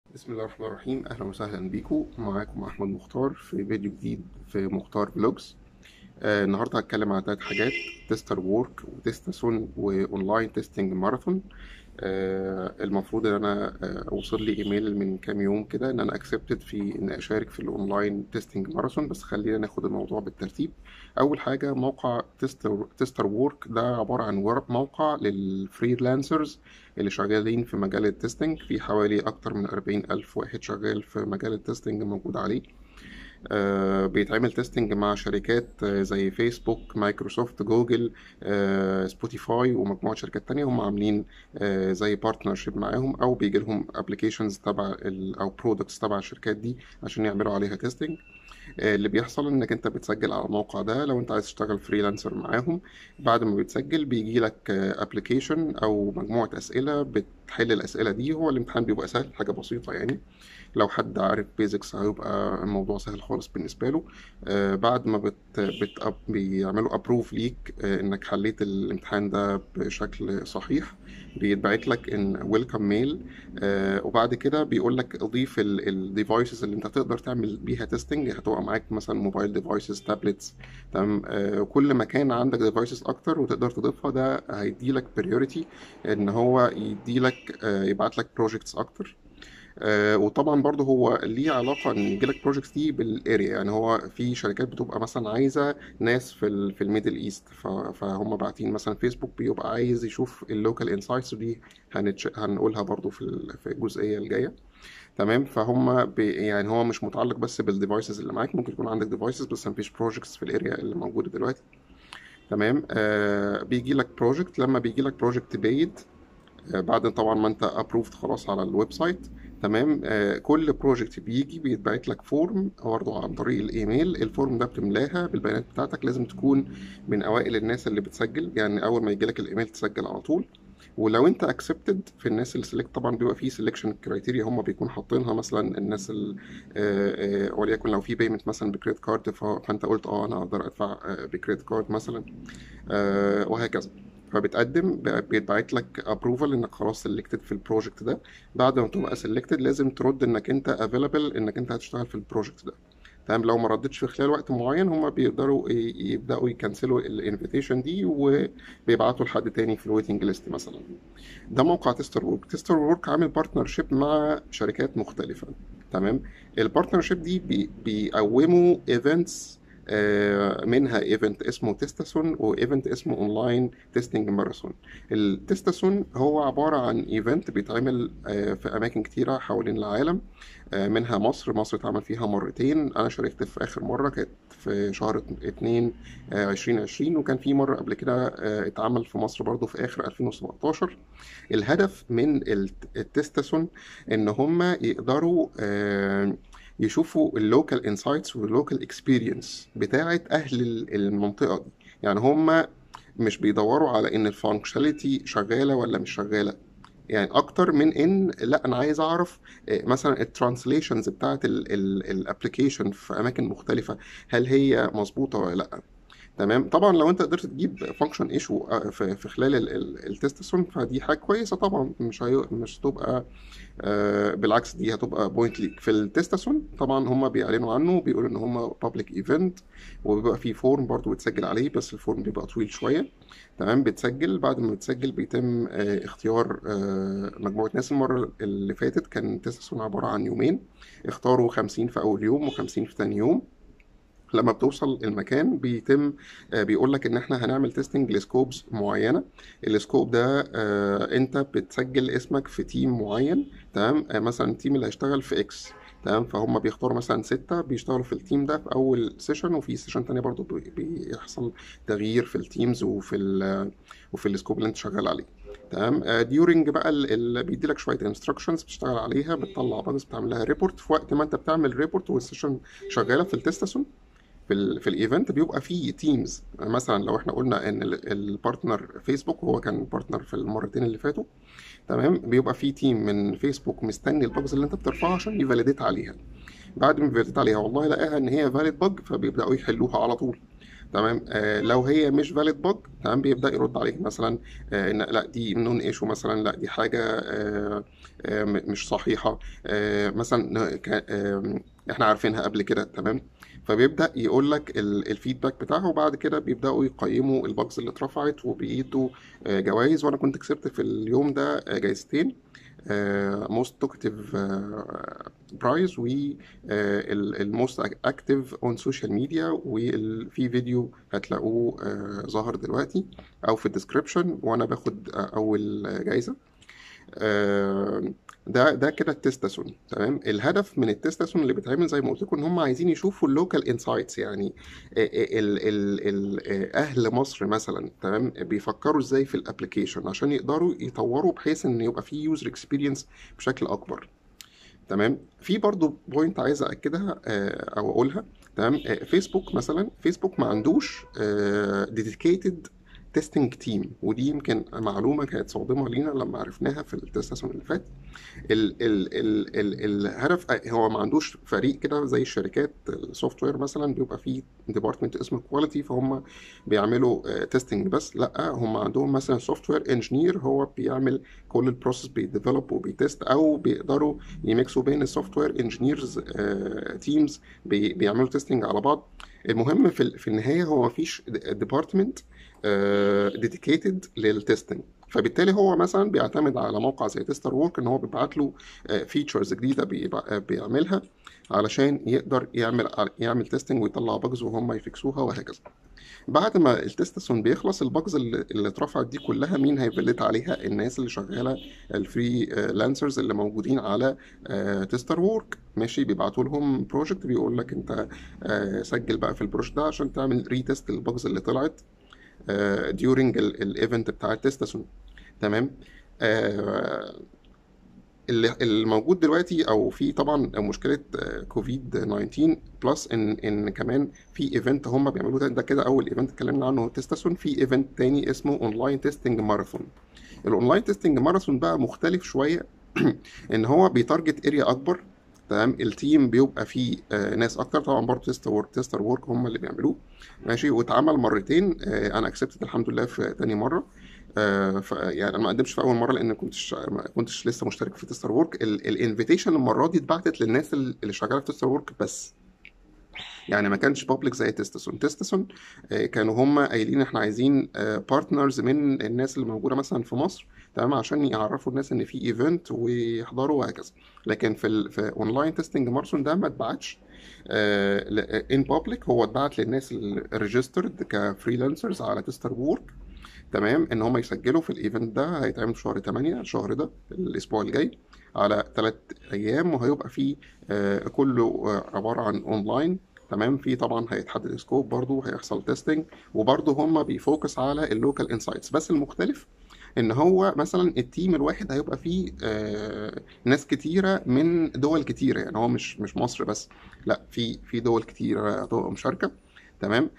بسم الله الرحمن الرحيم. أهلا وسهلا بيكم. معاكم أحمد مختار في فيديو جديد في مختار فلوجز. النهاردة هتكلم عن 3 حاجات: تيستر وورك وتستاسون وأونلاين تيستنج ماراثون. المفروض ان انا وصل لي ايميل من كام يوم كده ان انا اكسبتد في ان اشارك في الاونلاين تيستنج ماراثون، بس خلينا ناخد الموضوع بالترتيب. اول حاجه، موقع تيستر وورك ده عباره عن موقع للفريلانسرز اللي شغالين في مجال التستنج. في حوالي اكتر من 40 الف واحد شغال في مجال التستنج موجود عليه. بيتعمل تيستنج مع شركات زي فيسبوك، مايكروسوفت، جوجل، سبوتيفاي ومجموعة شركات تانية. هم عاملين زي بارتنرشيب معاهم، او بيجي لهم ابلكيشنز تبع او برودكتس تبع الشركات دي عشان يعملوا عليها تيستنج. اللي بيحصل انك انت بتسجل على الموقع ده لو انت عايز تشتغل فريلانسر معاهم. بعد ما بتسجل بيجي لك ابلكيشن او مجموعة اسئلة، بتحل الاسئلة دي. هو الامتحان بيبقى سهل، حاجة بسيطة يعني. لو حد عارف بيزكس هيبقى الموضوع سهل خالص بالنسبة له. بعد ما بيعملوا ابروف ليك انك حليت الامتحان ده بشكل صحيح، بيتبعت لك ان ويلكم ميل. وبعد كده بيقول لك اضيف الديفايسز اللي انت تقدر تعمل بيها تيستنج. هتبقى معاك مثلا موبايل ديفايسز، تابلتس. تمام. كل ما كان عندك ديفايسز اكتر وتقدر تضيفها، ده هيدي لك بريوريتي ان هو يدي لك يبعت لك بروجكتس اكتر. وطبعا برضه هو ليه علاقه ان يجيلك بروجكتس دي بالاريا. يعني هو في شركات بتبقى مثلا عايزه ناس في الميدل ايست، فهم باعتين مثلا فيسبوك بيبقى عايز يشوف اللوكال انسايتس دي. هنقولها برضه في الجزئيه الجايه. تمام. يعني هو مش متعلق بس بالديفايسز اللي معاك، ممكن يكون عندك ديفايسز بس مفيش بروجكتس في الاريا اللي موجوده دلوقتي. تمام. بيجي لك بروجكت. لما بيجي لك بروجكت بايد، بعد طبعا ما انت ابروفد خلاص على الويب سايت. تمام. كل بروجكت بيجي بيتبعت لك فورم برضه عن طريق الايميل. الفورم ده بتملاها بالبيانات بتاعتك. لازم تكون من اوائل الناس اللي بتسجل، يعني اول ما يجي لك الايميل تسجل على طول. ولو انت اكسبتد في الناس اللي سيلكت، طبعا بيبقى فيه سيلكشن كرايتيريا هم بيكونوا حاطينها. مثلا الناس وليكن لو في بيمنت مثلا بكريدت كارد، فانت قلت انا اقدر ادفع بكريدت كارد مثلا. وهكذا. فبتقدم، بيتبعت لك ابروفال انك خلاص سيلكتد في البروجكت ده. بعد ما تبقى سيلكتد لازم ترد انك انت افيلبل، انك انت هتشتغل في البروجكت ده. تمام. لو ما ردتش في خلال وقت معين، هم بيقدروا يبداوا يكنسلوا الانفيتيشن دي وبيبعتوا لحد تاني في الويتنج ليست مثلا. ده موقع تيستر وورك. تيستر وورك عامل بارتنرشيب مع شركات مختلفة. تمام. البارتنرشيب دي بيقوموا ايفنتس. منها ايفنت اسمه تيستاسون وايفنت اسمه اونلاين تيستنج ماراثون. التيستاسون هو عبارة عن ايفنت بيتعمل في اماكن كتيرة حوالين العالم. منها مصر اتعمل فيها مرتين. انا شاركت في اخر مرة كانت في شهر 2 2020، وكان في مرة قبل كده اتعمل في مصر برضو في اخر 2017. الهدف من التستاسون ان هم يقدروا يشوفوا اللوكال انسايتس واللوكال اكسبيرينس بتاعه اهل المنطقه دي. يعني هم مش بيدوروا على ان الفانكشناليتي شغاله ولا مش شغاله، يعني اكتر من ان لا انا عايز اعرف مثلا الترانسليشنز بتاعت الابلكيشن في اماكن مختلفه، هل هي مظبوطه ولا لا. تمام. طبعا لو انت قدرت تجيب فانكشن ايشو في خلال التستسون، فدي حاجه كويسه طبعا. مش تبقى بالعكس، دي هتبقى بوينت ليك في التستسون. طبعا هم بيعلنوا عنه، بيقولوا ان هم بابليك ايفنت، وبيبقى فيه فورم برضو بتسجل عليه، بس الفورم بيبقى طويل شويه. تمام. بتسجل. بعد ما بتسجل بيتم اختيار مجموعه ناس. المره اللي فاتت كان التستسون عباره عن يومين. اختاروا 50 في اول يوم و50 في تاني يوم. لما بتوصل المكان بيتم بيقول لك ان احنا هنعمل تيستنج لسكوبز معينه. السكوب ده انت بتسجل اسمك في تيم معين. تمام. مثلا التيم اللي هيشتغل في اكس. تمام. فهم بيختاروا مثلا 6 بيشتغلوا في التيم ده في أول سيشن، وفي سيشن تانية برضو بيحصل تغيير في التيمز وفي السكوب اللي أنت شغال عليه. تمام. ديورنج بقى اللي بيدي لك شوية انستراكشنز بتشتغل عليها، بتطلع باجز، بتعمل لها ريبورت. في وقت ما أنت بتعمل ريبورت والسيشن شغالة في التستاسون، في الايفنت بيبقى فيه تيمز. مثلا لو احنا قلنا ان البارتنر فيسبوك هو كان بارتنر في المرتين اللي فاتوا. تمام. بيبقى فيه تيم من فيسبوك مستني الباجز اللي انت بترفعها عشان يفاليديت عليها. بعد ما يفاليديت عليها والله لقاها ان هي فاليد باج، فبيبداوا يحلوها على طول. تمام. لو هي مش فاليد بج، تمام، بيبدا يرد عليك مثلا ان لا دي نون ايشو مثلا، لا دي حاجه مش صحيحه، مثلا احنا عارفينها قبل كده. تمام. فبيبدا يقول لك الفيدباك بتاعه، وبعد كده بيبداوا يقيموا البجز اللي اترفعت وبيدوا جوائز. وانا كنت كسبت في اليوم ده جايزتين: موست توكتيف برايز، والموست اكتيف اون سوشيال ميديا. وفي فيديو هتلاقوه ظهر دلوقتي او في الديسكريبشن وانا باخد اول جايزه. آه، ده كده التستاسون. تمام. الهدف من التستاسون اللي بيتعمل زي ما قلت لكم ان هم عايزين يشوفوا اللوكال انسايتس، يعني اهل مصر مثلا، تمام، بيفكروا ازاي في الابلكيشن عشان يقدروا يطوروا بحيث ان يبقى فيه يوزر اكسبيرينس بشكل اكبر. تمام. في برضو بوينت عايز اكدها او اقولها. تمام. فيسبوك مثلا، فيسبوك ما عندوش ديديكيتد تيستنج تيم، ودي يمكن معلومه كانت صادمه لينا لما عرفناها في التستاسيون اللي فات. الهدف هو ما عندوش فريق كده زي الشركات السوفت وير مثلا بيبقى فيه ديبارتمنت اسمه كواليتي، فهم بيعملوا تيستنج بس. لا، هم عندهم مثلا سوفت وير انجينير هو بيعمل كل البروسيس، بيديفلوب وبيتست، او بيقدروا يميكسوا بين السوفت وير انجينيرز تيمز بيعملوا تيستنج على بعض. المهم في النهايه هو مفيش ديبارتمنت ديديكيتد للتستنج. فبالتالي هو مثلا بيعتمد على موقع زي تيستر وورك ان هو بيبعت له فيتشرز جديده بيعملها علشان يقدر يعمل تيستنج ويطلع باجز وهم يفكسوها وهكذا. بعد ما التستسون بيخلص، الباجز اللي اترفعت دي كلها مين هيفلت عليها؟ الناس اللي شغاله الفري لانسرز اللي موجودين على تيستر وورك. ماشي. بيبعتوا لهم بروجكت بيقول لك انت سجل بقى في البروجكت ده عشان تعمل ريتست للباجز اللي طلعت during الايفنت بتاع التستسون. تمام. آه، اللي الموجود دلوقتي او في طبعا مشكله كوفيد 19 بلس ان كمان في ايفنت هم بيعملوه. ده كده اول ايفنت اتكلمنا عنه تستاسون. في ايفنت تاني اسمه اونلاين تيستنج ماراثون. الاونلاين تيستنج ماراثون بقى مختلف شويه ان هو بيتارجت اريا اكبر. تمام. التيم بيبقى فيه ناس اكتر طبعا، برضه تيستر وورك هم اللي بيعملوه. ماشي. واتعمل مرتين. انا اكسبتد الحمد لله في تاني مره. يعني انا ما قدمتش في اول مره لان ما كنتش لسه مشترك في تيستر وورك. الانفيتيشن المره دي اتبعتت للناس اللي شغاله في تيستر وورك بس، يعني ما كانش بابليك زي تستسون. تستسون كانوا هم قايلين احنا عايزين بارتنرز من الناس اللي موجوده مثلا في مصر، تمام، عشان يعرفوا الناس ان في ايفنت ويحضروا وهكذا. لكن في اونلاين تيستنج مارسون ده ما اتبعتش ان بابليك، هو اتبعت للناس الريجسترد كفريلانسرز على تيستر وورك. تمام. ان هم يسجلوا في الايفنت ده. هيتعمل في شهر 8 الشهر ده الاسبوع الجاي على 3 ايام، وهيبقى فيه كله عباره عن اونلاين. تمام. في طبعا هيتحدد سكوب، برضو هيحصل تيستنج، وبرضو هم بيفوكس على اللوكال انسايتس. بس المختلف ان هو مثلا التيم الواحد هيبقى فيه ناس كتيره من دول كتيره، يعني هو مش مصر بس، لا، في دول كتيره هتبقى مشاركه. تمام.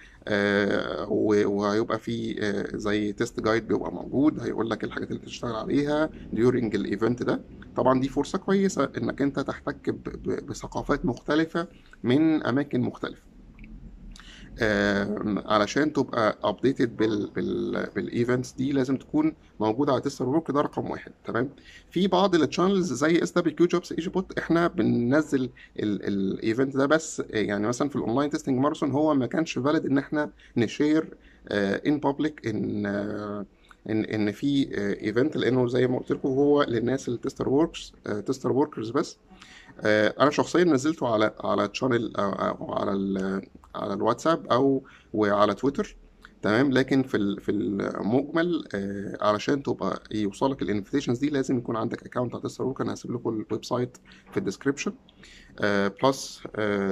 وهيبقى في زي تيست جايد بيبقى موجود هيقول لك الحاجات اللي تشتغل عليها ديورنج الايفنت ده. طبعا دي فرصة كويسة انك انت تحتك بثقافات مختلفة من اماكن مختلفة، علشان تبقى ابديتد بالايفنتس دي لازم تكون موجوده على تيستر وورك. ده رقم واحد. تمام. في بعض التشانلز زي اس دبليو كيو جوبز ايجيبوت احنا بننزل الايفنت ده بس، يعني مثلا في الاونلاين تيستنج ماراثون هو ما كانش فالid ان احنا نشير ان بابليك ان في ايفنت، لانه زي ما قلت لكم هو للناس التستر ووركس تستر وركرز بس. انا شخصيا نزلته على تشانل او على الواتساب او وعلى تويتر. تمام. لكن في المجمل علشان تبقى يوصلك الانفيتيشنز دي لازم يكون عندك اكونت على تستر وورك. انا هسيب لكم الويب سايت في الديسكربشن. بلس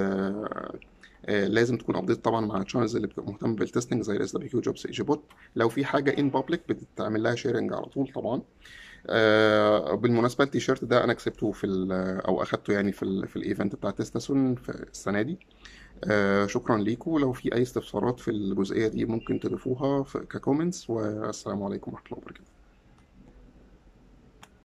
لازم تكون ابديت طبعا مع الشانلز اللي بتبقى مهتم بالتستنج زي الاس دبليو كيو جوبز ايجيبوت. لو في حاجه ان بابليك بتتعمل لها شيرنج على طول طبعا. بالمناسبه التيشيرت ده انا كسبته او اخدته يعني في الايفنت بتاع تستاسون في السنه دي. شكرا ليكم. لو في اي استفسارات في الجزئيه دي ممكن تضيفوها ككومنتس، والسلام عليكم ورحمه الله وبركاته.